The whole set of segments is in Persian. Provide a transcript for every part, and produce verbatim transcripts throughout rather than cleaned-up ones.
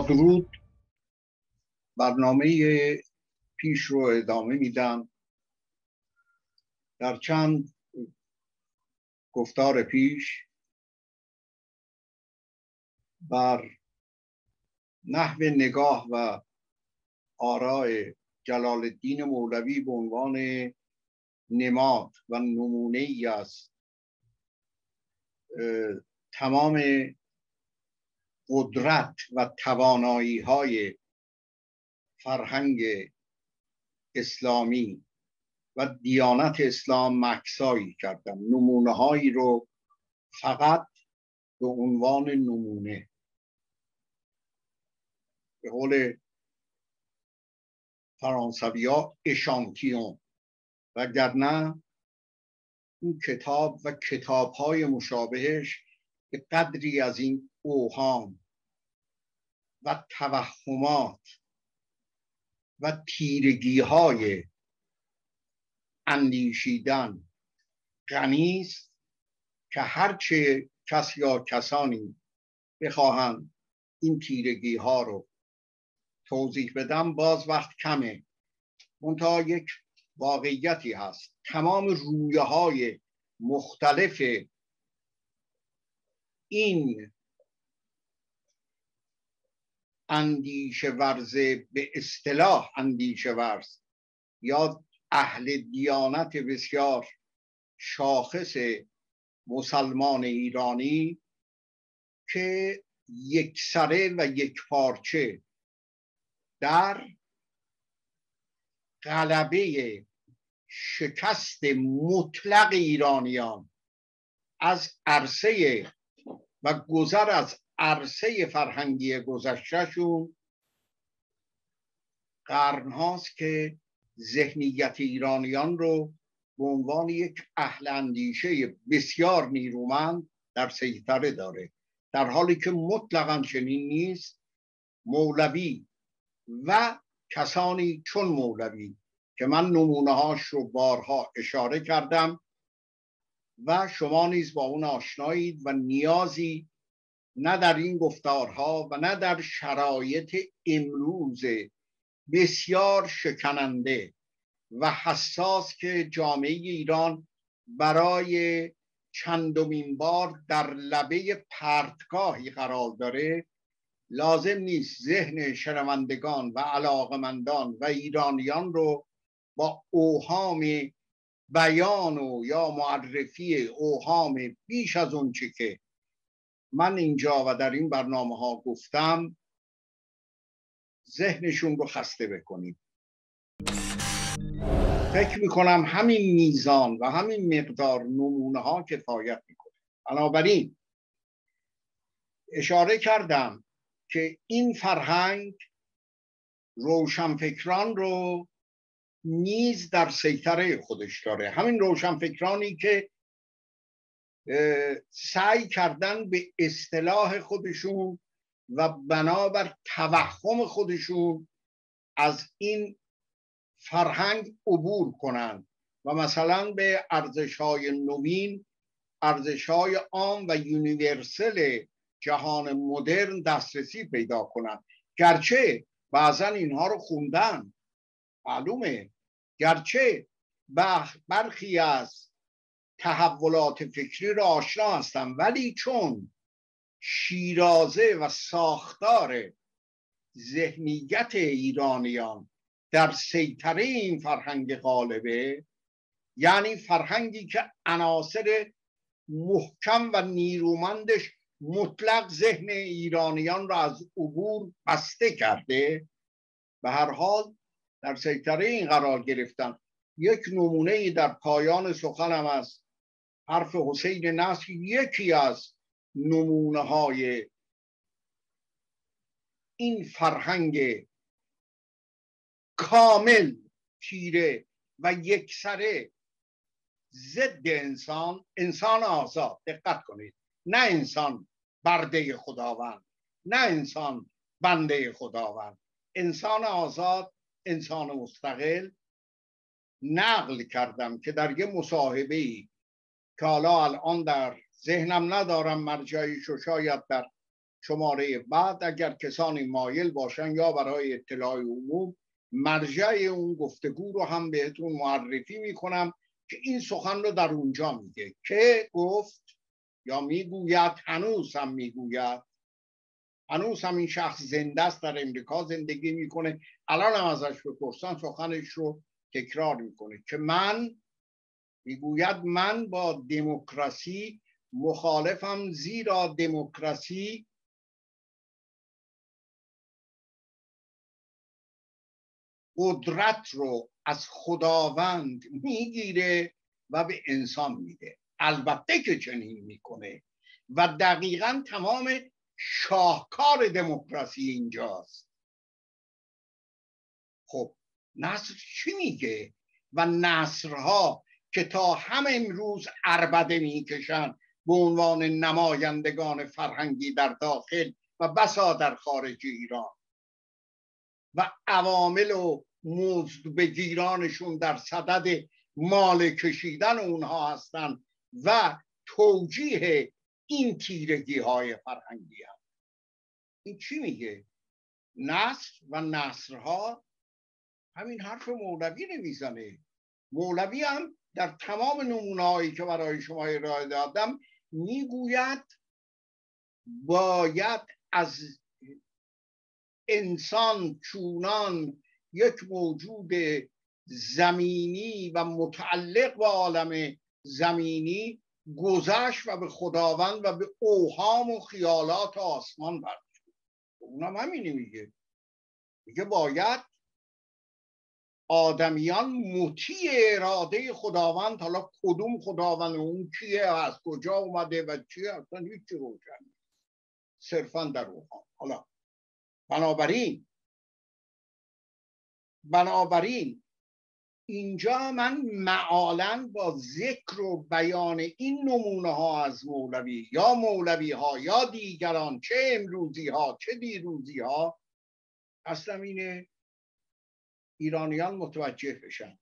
درود. برنامه پیش رو ادامه میدم. در چند گفتار پیش بر نحو نگاه و آراء جلال الدین مولوی به عنوان نماد و نمونه ای از تمام قدرت و توانایی های فرهنگ اسلامی و دیانت اسلام مکثایی کردم. نمونه هایی رو فقط به عنوان نمونه، به قول فرانسوی ها اشانتیون، وگرنه این کتاب و کتاب های مشابهش به قدری از این اوهام و توهمات و تیرگی های اندیشیدن غنی است که هرچه کس یا کسانی بخواهند این تیرگی ها رو توضیح بدم باز وقت کمه. منتها یک واقعیتی هست، تمام رویه های مختلف این اندیشه ورز، به اصطلاح اندیشه ورز یا اهل دیانت بسیار شاخص مسلمان ایرانی که یک سره و یک پارچه در غلبه شکست مطلق ایرانیان از عرصه و گذر از عرصه فرهنگی گذشتهشون قرنهاست که ذهنیت ایرانیان رو به عنوان یک اهل اندیشه بسیار نیرومند در سیطره داره، در حالی که مطلقاً چنین نیست. مولوی و کسانی چون مولوی که من نمونه هاش رو بارها اشاره کردم و شما نیز با اون آشنایید و نیازی نه در این گفتارها و نه در شرایط امروز بسیار شکننده و حساس که جامعه ایران برای چندمین بار در لبه پرتگاهی قرار داره، لازم نیست ذهن شنوندگان و علاقمندان و ایرانیان رو با اوهام بیان و یا معرفی اوهام بیش از اون چی که من اینجا و در این برنامه ها گفتم ذهنشون رو خسته بکنیم. فکر میکنم همین میزان و همین مقدار نمونه ها کفایت میکنه. بنابراین اشاره کردم که این فرهنگ روشنفکران رو نیز در سیطره خودش داره، همین روشنفکرانی که سعی کردن به اصطلاح خودشون و بنابر توهم خودشون از این فرهنگ عبور کنند و مثلا به ارزش‌های نوین، ارزش‌های عام و یونیورسل جهان مدرن دسترسی پیدا کنند. گرچه بعضا اینها رو خوندن، معلومه، گرچه برخی از تحولات فکری را آشنا هستن، ولی چون شیرازه و ساختار ذهنیت ایرانیان در سیطره این فرهنگ غالبه، یعنی فرهنگی که عناصر محکم و نیرومندش مطلق ذهن ایرانیان را از عبور بسته کرده، به هر حال در سیطره این قرار گرفتن. یک نمونه ای در پایان سخنم از حرف حسین نصر، یکی از نمونه های این فرهنگ کامل تیره و یکسره ضد انسان، انسان آزاد، دقت کنید، نه انسان برده خداوند، نه انسان بنده خداوند، انسان آزاد، انسان مستقل. نقل کردم که در یه مصاحبه‌ای که حالا الان در ذهنم ندارم مرجعیشو، شاید در شماره بعد اگر کسانی مایل باشن یا برای اطلاع عموم مرجع اون گفتگو رو هم بهتون معرفی میکنم که این سخن رو در اونجا میگه که گفت یا میگوید، هنوز هم میگوید، هنوز هم این شخص زنده است، در امریکا زندگی میکنه، الان هم ازش بپرسن سخنش رو تکرار میکنه که من، میگوید من با دموکراسی مخالفم، زیرا دموکراسی قدرت رو از خداوند میگیره و به انسان میده. البته که چنین میکنه و دقیقاً تمام شاهکار دموکراسی اینجاست. خب نصر چی میگه؟ و نصرها که تا هم امروز عربده میکشن به عنوان نمایندگان فرهنگی در داخل و بسا در خارج ایران و عوامل و مزد بگیرانشون در صدد مال کشیدن اونها هستن و توجیه این تیرگی های فرهنگی هم. این چی میگه؟ نصر و نصرها همین حرف مولوی نمیزنه. مولوی هم در تمام نمونه‌هایی که برای شما ارائه دادم میگوید باید از انسان چونان یک موجود زمینی و متعلق به عالم زمینی گذشت و به خداوند و به اوهام و خیالات آسمان برگشت. اونم همینی میگه، میگه باید آدمیان مطیع اراده خداوند، حالا کدوم خداوند، اون کیه، از کجا اومده و چیه، اصلا هیچی روشن نیست، صرفا در اوهام. حالا بنابراین بنابراین اینجا من معالاً با ذکر و بیان این نمونه ها از مولوی یا مولوی ها یا دیگران، چه امروزی ها چه دیروزی ها، اصلا اینه ایرانیان متوجه بشن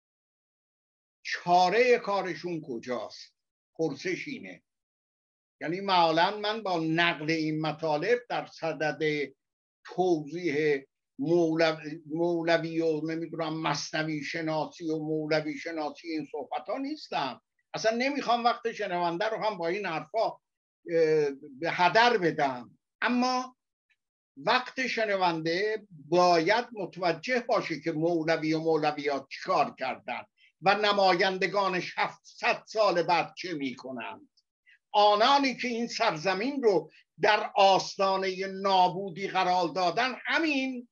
چاره کارشون کجاست. پرسش اینه. یعنی معالاً من با نقل این مطالب در صدد توضیح مولوی, مولوی و نمیدونم مثنوی شناسی و مولوی شناسی این صحبت ها نیستم. اصلا نمیخوام وقت شنونده رو هم با این حرفا به هدر بدم، اما وقت شنونده باید متوجه باشه که مولوی و مولویات چیکار کردن و نمایندگانش هفتصد سال بعد چه میکنند. آنانی که این سرزمین رو در آستانه نابودی قرار دادن همین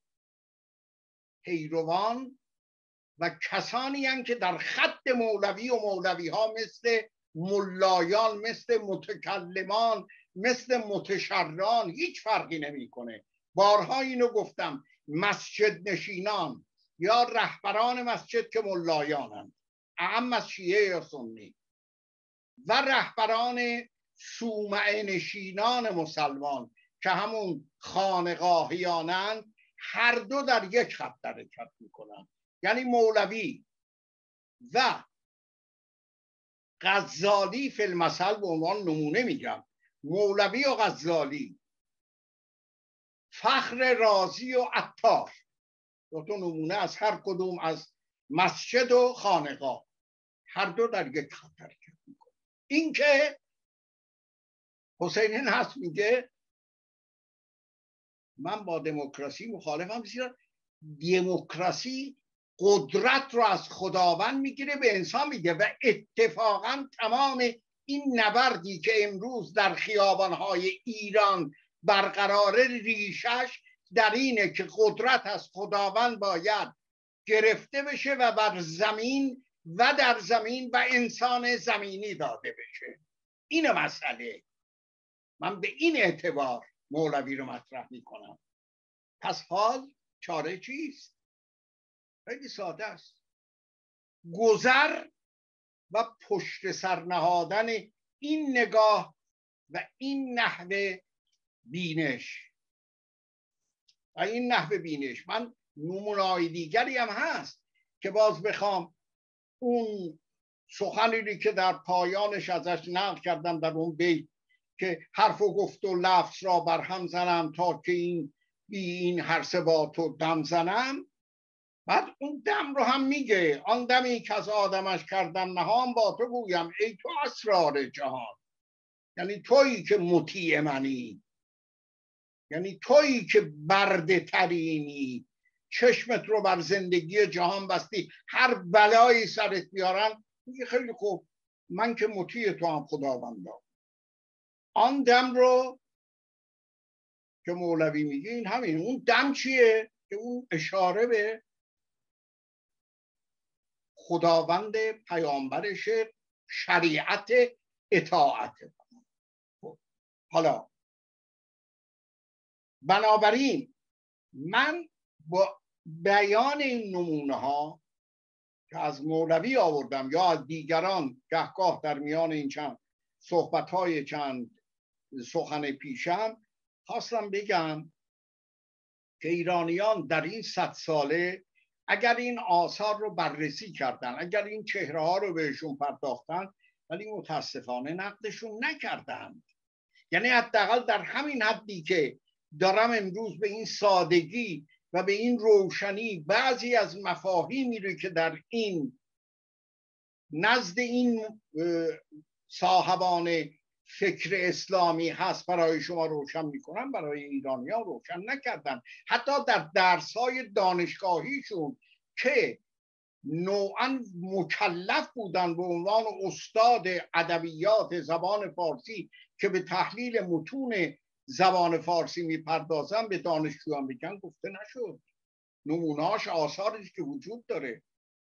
پیروان و کسانی هستند که در خط مولوی و مولوی ها مثل ملایان، مثل متکلمان، مثل متشران هیچ فرقی نمیکنه. بارها اینو گفتم، مسجد نشینان یا رهبران مسجد که ملایانند، اهم از شیعه یا سنی، و رهبران صومعه نشینان مسلمان که همون خانقاهیانند، هر دو در یک خط حرکت میکنن. یعنی مولوی و غزالی فی المثل، به عنوان نمونه میگم، مولوی و غزالی، فخر رازی و عطار، دو تا نمونه از هر کدوم از مسجد و خانقاه، هر دو در یک خط حرکت میکنن. این که حسین نصر میگه من با دموکراسی مخالفم، زیرا دموکراسی قدرت رو از خداوند میگیره به انسان میده و اتفاقا تمام این نبردی که امروز در خیابانهای ایران برقرار، ریشش در اینه که قدرت از خداوند باید گرفته بشه و بر زمین و در زمین و انسان زمینی داده بشه. این مسئله. من به این اعتبار مولوی رو مطرح میکنم. پس حال چاره چیست؟ خیلی ساده است. گذر و پشت سر نهادن این نگاه و این نحوه بینش و این نحوه بینش. من نمونه‌های دیگری هم هست که باز بخوام اون سخنی که در پایانش ازش نقل کردم در اون بیت که حرف و گفت و لفظ را بر هم زنم تا که این بی این هر سه با تو دم زنم. بعد اون دم رو هم میگه آن دمی که از آدمش کردم نهان با تو گویم ای تو اسرار جهان. یعنی تویی که مطیع منی، یعنی تویی که برده ترینی، چشمت رو بر زندگی جهان بستی، هر بلایی سرت بیارن میگه خیلی خوب من که مطیع تو هم خداوندا. آن دم رو که مولوی میگه این همین. اون دم چیه؟ که اون اشاره به خداوند پیامبرش، شریعت اطاعت. حالا بنابراین من با بیان این نمونه ها که از مولوی آوردم یا از دیگران گهگاه در میان این چند صحبت های چند سخن پیشم خواستم بگم که ایرانیان در این صد ساله اگر این آثار رو بررسی کردن، اگر این چهره ها رو بهشون پرداختن، ولی متاسفانه نقدشون نکردند. یعنی حداقل در همین حدی که دارم امروز به این سادگی و به این روشنی بعضی از مفاهیمی رو که در این نزد این صاحبان فکر اسلامی هست برای شما روشن میکنن، برای ایرانیان روشن نکردن. حتی در درس‌های دانشگاهیشون که نوعاً مکلف بودن به عنوان استاد ادبیات زبان فارسی که به تحلیل متون زبان فارسی میپردازن، به دانشجویان بگن گفته نشد. نمونهاش آثاری که وجود داره.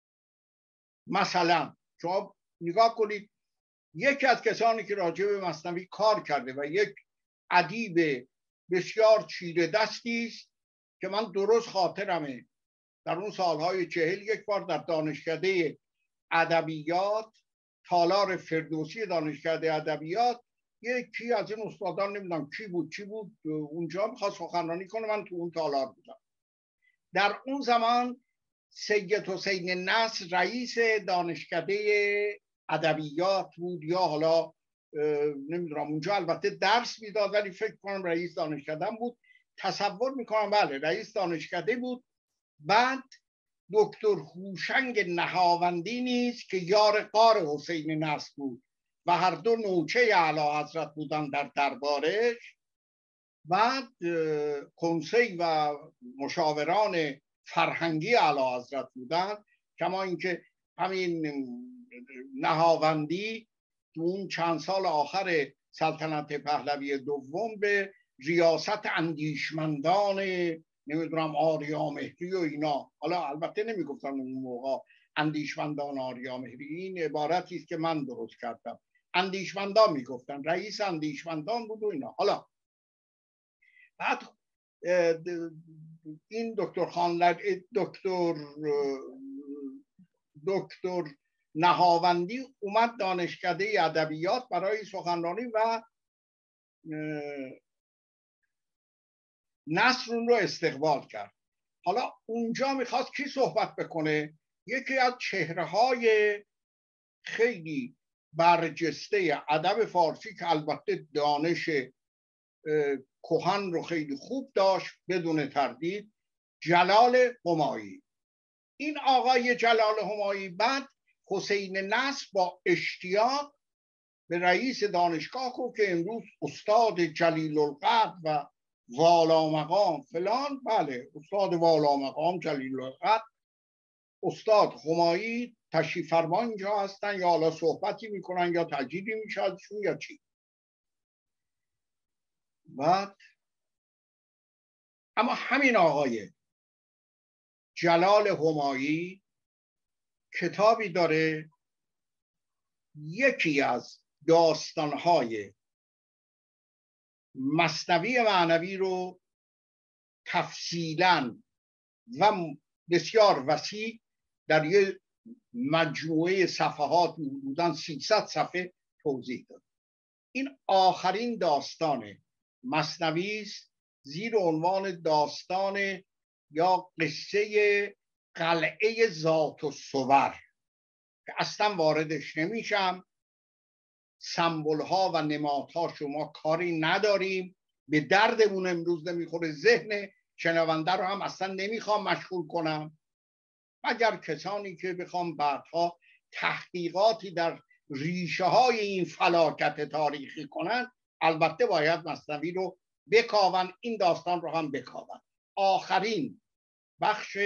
مثلا شما نگاه کنید، یکی از کسانی که راجع به مثنوی کار کرده و یک ادیب بسیار چیره دستی است که من درست خاطرمه در اون سالهای چهل یک بار در دانشکده ادبیات تالار فردوسی دانشکده ادبیات یکی از این استادان نمیدونم کی بود چی بود اونجا میخواست سخنرانی کنه، من تو اون تالار بودم. در اون زمان سید حسین نصر رئیس دانشکده ادبیات بود، یا حالا نمیدونم اونجا البته درس میداد ولی فکر کنم رئیس دانشکده بود، تصور میکنم بله رئیس دانشکده بود. بعد دکتر هوشنگ نهاوندی نیست که یار غار حسین نصر بود و هر دو نوچه اعلی حضرت بودن در دربارش. بعد کنسی و مشاوران فرهنگی اعلی حضرت بودن، کما اینکه همین نهاوندی تو اون چند سال آخر سلطنت پهلوی دوم به ریاست اندیشمندان نمیدونم آریامهری و اینا، حالا البته نمیگفتن اون موقع اندیشمندان آریامهری، این عبارتی است که من درست کردم، اندیشمندان میگفتن، رئیس اندیشمندان بود و اینا. حالا بعد این دکتر خانلر دکتر دکتر نهاوندی اومد دانشکده ادبیات برای سخنرانی و نصر اون رو استقبال کرد. حالا اونجا میخواست کی صحبت بکنه؟ یکی از چهره‌های خیلی برجسته ادب فارسی که البته دانش کهن رو خیلی خوب داشت بدون تردید، جلال همایی. این آقای جلال همایی بعد حسین نصر با اشتیاق به رئیس دانشگاه گفت که امروز استاد جلیل القدر و والا مقام فلان، بله استاد والا مقام جلیل القدر استاد همایی تشریف فرما اینجا هستن، یا حالا صحبتی میکنن یا تجدیدی میشه ازشون یا چی. بعد اما همین آقای جلال همایی کتابی داره، یکی از داستانهای مثنوی معنوی رو تفصیلاً و بسیار وسیع در یک مجموعه صفحات حدوداً سیصد صفحه توضیح داد. این آخرین داستان مثنوی است زیر عنوان داستان یا قصه قلعه ذات الصور که اصلا واردش نمیشم. سمبل ها و نمادها شما کاری نداریم، به دردمون امروز نمیخوره، ذهن شنونده رو هم اصلا نمیخوام مشغول کنم، مگر کسانی که بخوام بعدها تحقیقاتی در ریشه های این فلاکت تاریخی کنن، البته باید مثنوی رو بکاون، این داستان رو هم بکاون. آخرین بخش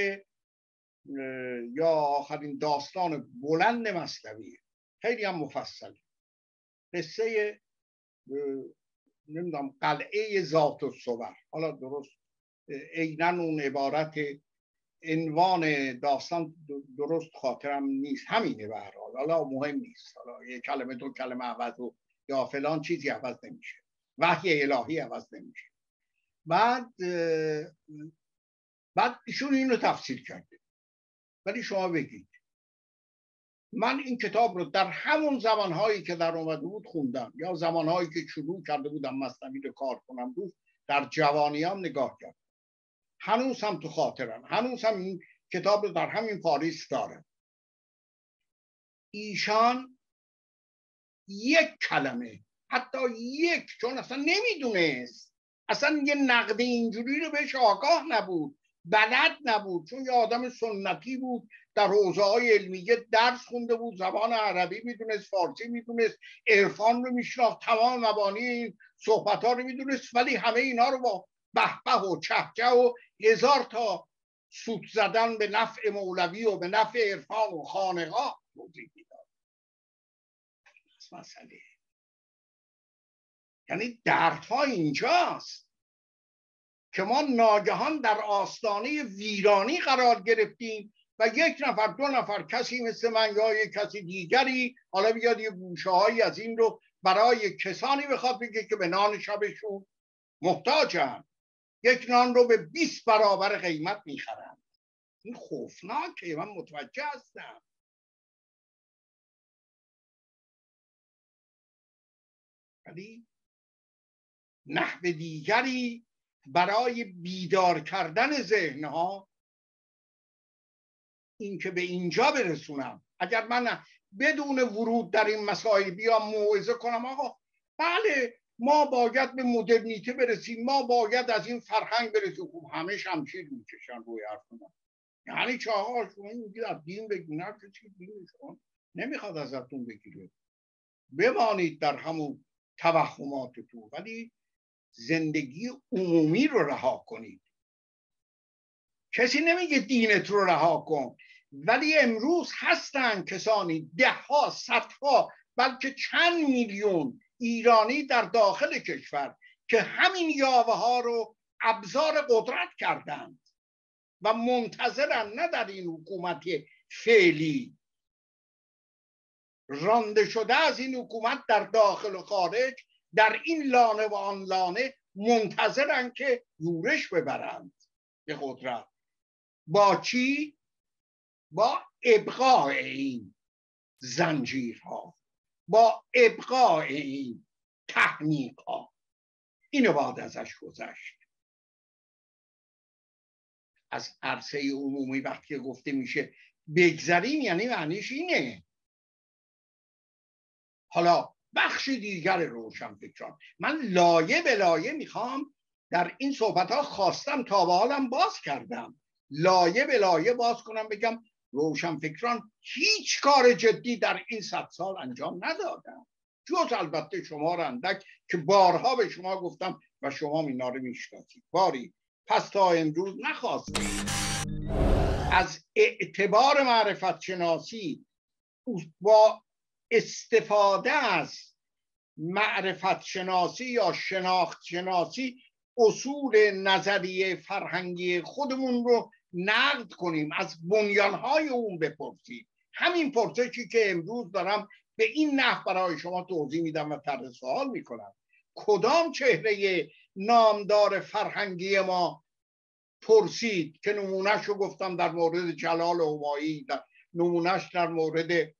یا آخرین داستان بلند مثنوی، خیلی هم مفصله، قصه نمیدونم قلعه ذات الصور. حالا درست عیناً اون عبارت عنوان داستان درست خاطرم نیست، همینه به هر حال، حالا مهم نیست، حالا یک کلمه دو کلمه عوض و یا فلان چیزی عوض نمیشه، وحی الهی عوض نمیشه. بعد بعد ایشون اینو تفسیر کرده. ولی شما بگید من این کتاب رو در همون زمانهایی که در اومده بود خوندم، یا زمانهایی که شروع کرده بودم مثنوی رو کار کنم بود، در جوانیام نگاه کردم، هنوز هم تو خاطرم، هنوز هم این کتاب رو در همین پاریس دارم. ایشان یک کلمه، حتی یک، چون اصلا نمیدونست، اصلا یه نقد اینجوری رو بهش آگاه نبود، بلد نبود، چون یه آدم سنتی بود، در حوزه‌های علمیه درس خونده بود، زبان عربی میدونست، فارسی میدونست، عرفان رو میشناخت، تمام مبانی این صحبت‌ها رو میدونست، ولی همه اینا رو با بهبه و چهچه و هزار تا سوت زدن به نفع مولوی و به نفع عرفان و خانقاه توضیح میداد. مسئله یعنی دردها اینجاست که ما ناگهان در آستانه ویرانی قرار گرفتیم و یک نفر دو نفر کسی مثل من یا یک کسی دیگری حالا بیاد یه گوشه هایی از این رو برای کسانی بخواد بگه که به نان شبشون محتاجن، یک نان رو به بیست برابر قیمت میخرن. این خوفناکه، من متوجه هستم. ولی نحو دیگری برای بیدار کردن ذهنها، این که به اینجا برسونم، اگر من بدون ورود در این مسائل بیام موعظه کنم آقا بله ما باید به مدرنیته برسیم، ما باید از این فرهنگ برسیم، خب همه شمشیر میکشن روی حرف من. یعنی چه آقا شما میگید از دین بگید، نه کسی دین شما نمیخواد ازتون بگیره، بمانید در همون توهماتتون، ولی زندگی عمومی رو رها کنید. کسی نمیگه دینت رو رها کن، ولی امروز هستن کسانی، ده ها، صدها، بلکه چند میلیون ایرانی در داخل کشور که همین یاوه ها رو ابزار قدرت کردند و منتظرن، نه در این حکومت فعلی رانده شده از این حکومت در داخل و خارج، در این لانه و آن لانه منتظرن که یورش ببرند به قدرت. با چی؟ با ابقاء این زنجیرها، با ابقاء این تحمیقها. اینو باید ازش گذشت. از عرصه عمومی وقتی گفته میشه بگذریم، یعنی معنیش اینه. حالا بخش دیگر روشنفکران، من لایه به لایه میخوام در این صحبت ها خواستم تا به حالم باز کردم، لایه به لایه باز کنم، بگم روشنفکران هیچ کار جدی در این صد سال انجام ندادن، جز البته شما رندک که بارها به شما گفتم و شما اینا رو میشناسید. باری پس تا امروز نخواستید از اعتبار معرفت شناسی با استفاده از معرفت شناسی یا شناخت شناسی اصول نظریه فرهنگی خودمون رو نقد کنیم، از بنیانهای اون بپرسیم. همین پرسشی که امروز دارم به این نحو برای شما توضیح میدم و طرح سوال میکنم. کدام چهره نامدار فرهنگی ما پرسید که نمونهش رو گفتم در مورد جلال همایی، در نمونهش در مورد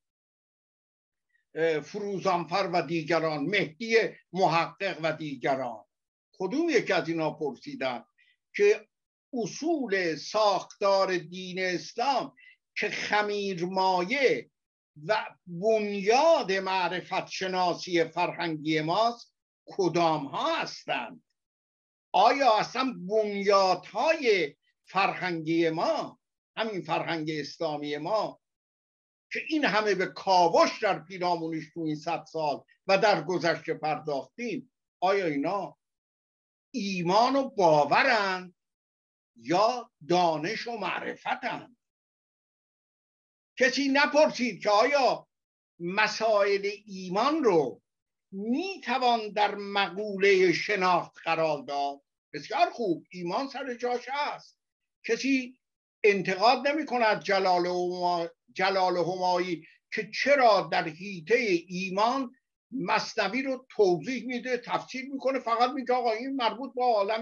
فروزانفر و دیگران، مهدی محقق و دیگران، کدوم یک از اینا پرسیدن که اصول ساختار دین اسلام که خمیرمایه و بنیاد معرفت شناسی فرهنگی ماست کدام ها هستند؟ آیا اصلا بنیادهای فرهنگی ما، همین فرهنگ اسلامی ما که این همه به کاوش در پیرامونش تو این صد سال و در گذشته پرداختیم، آیا اینا ایمان و باورند یا دانش و معرفتند؟ کسی نپرسید که آیا مسائل ایمان رو میتوان در مقوله شناخت قرار داد؟ بسیار خوب، ایمان سر جاش هست، کسی انتقاد نمی کند جلال همایی جلال همایی که چرا در حیطه ایمان مثنوی رو توضیح میده، تفسیر میکنه، فقط میگه آقا این مربوط به عالم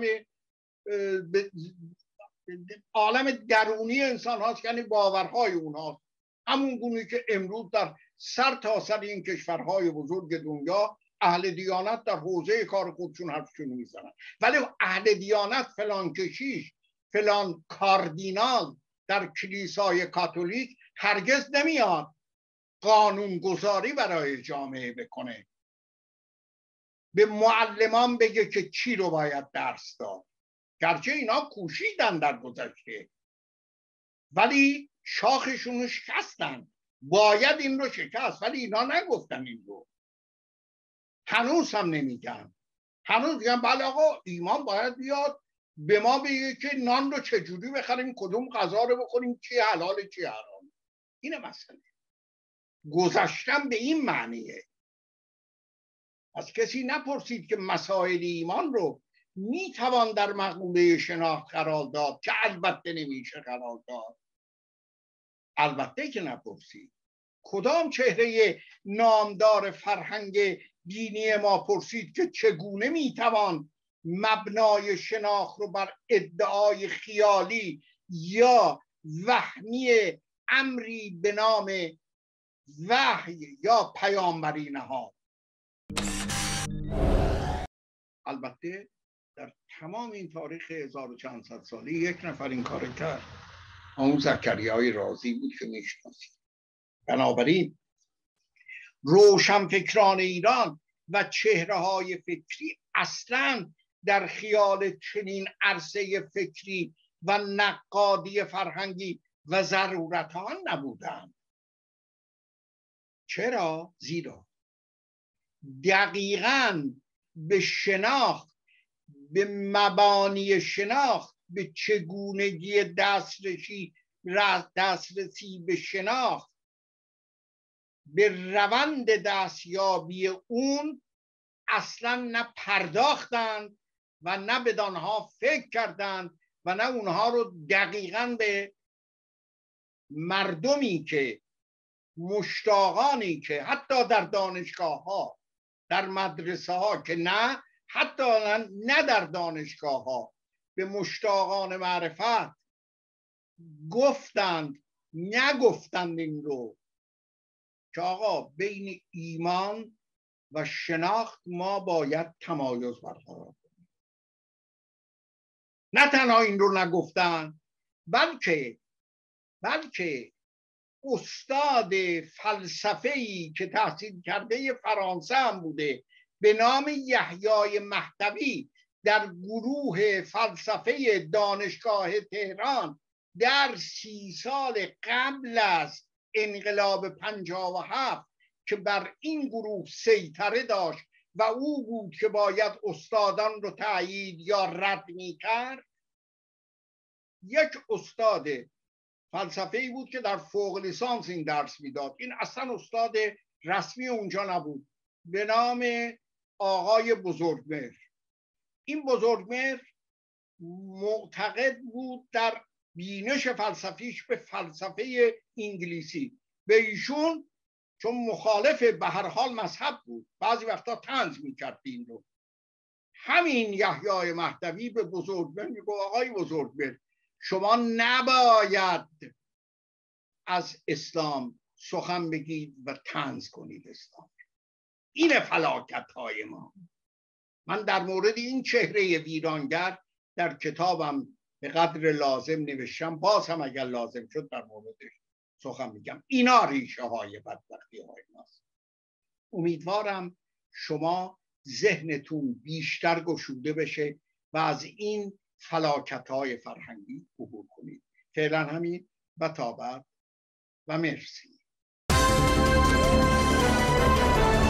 عالم درونی انسان هاست، یعنی باورهای اونها، همون گونه که امروز در سر تا سر این کشورهای بزرگ دنیا اهل دیانت در حوزه کار خودشون حرفشون میزنن، ولی اهل دیانت فلان کشیش فلان کاردینال در کلیسای کاتولیک هرگز نمیاد قانون گذاری برای جامعه بکنه، به معلمان بگه که چی رو باید درس داد، گرچه اینا کوشیدن در گذشته ولی شاخشون رو شکستن، باید این رو شکست، ولی اینا نگفتن این رو، هنوز هم نمیگن، هنوز میگن بله آقا ایمان باید بیاد به ما بگه که نان رو چجوری بخریم، کدوم غذا رو بخوریم، چی حلاله چی حرام. اینه مسئله، گذشتن به این معنیه. از کسی نپرسید که مسائل ایمان رو میتوان در مقوله شناخت قرار داد، که البته نمیشه قرار داد، البته که نپرسید. کدام چهره نامدار فرهنگ دینی ما پرسید که چگونه میتوان مبنای شناخت رو بر ادعای خیالی یا وهمی امری به نام وحی یا پیامبری نهاد؟ البته در تمام این تاریخ هزار و چند صد سالی یک نفر این کار کرد، اون زکریای رازی بود که میشناسید. بنابراین روشنفکران ایران و چهره‌های فکری اصلاً در خیال چنین عرصه فکری و نقادی فرهنگی و ضرورتان نبودند. چرا؟ زیرا دقیقاً به شناخت، به مبانی شناخت، به چگونگی دسترسی دسترسی به شناخت، به روند دستیابی اون اصلا نه پرداختند و نه بدانها فکر کردند و نه اونها رو دقیقاً به مردمی که مشتاقانی که حتی در دانشگاه ها، در مدرسه ها، که نه حتی نه در دانشگاه ها، به مشتاقان معرفت گفتند، نگفتند این رو که آقا بین ایمان و شناخت ما باید تمایز برقرار کنیم. نه تنها این رو نگفتن، بلکه بلکه استاد فلسفه‌ای که تحصیل کرده فرانسه هم بوده به نام یحیای مهدوی در گروه فلسفه دانشگاه تهران در سی سال قبل از انقلاب پنجاه و هفت که بر این گروه سیطره داشت و او بود که باید استادان رو تأیید یا رد می‌کرد، یک استاد فلسفه‌ای بود که در فوق لیسانس این درس میداد. این اصلا استاد رسمی اونجا نبود، به نام آقای بزرگمهر. این بزرگمهر معتقد بود در بینش فلسفیش به فلسفه انگلیسی. به ایشون چون مخالف به هر حال مذهب بود، بعضی وقتا طنز میکرد این رو. همین یحیای مهدوی به بزرگمهر میگه آقای بزرگمهر شما نباید از اسلام سخن بگید و طنز کنید اسلام. این فلاکت های ما. من در مورد این چهره ویرانگر در کتابم به قدر لازم نوشتم، باز هم اگر لازم شد در موردش سخن میگم. اینا ریشه های بدبختی های ماست. امیدوارم شما ذهنتون بیشتر گشوده بشه و از این فلاکت های فرهنگی عبور کنید. فعلا همین و تا بعد و مرسی.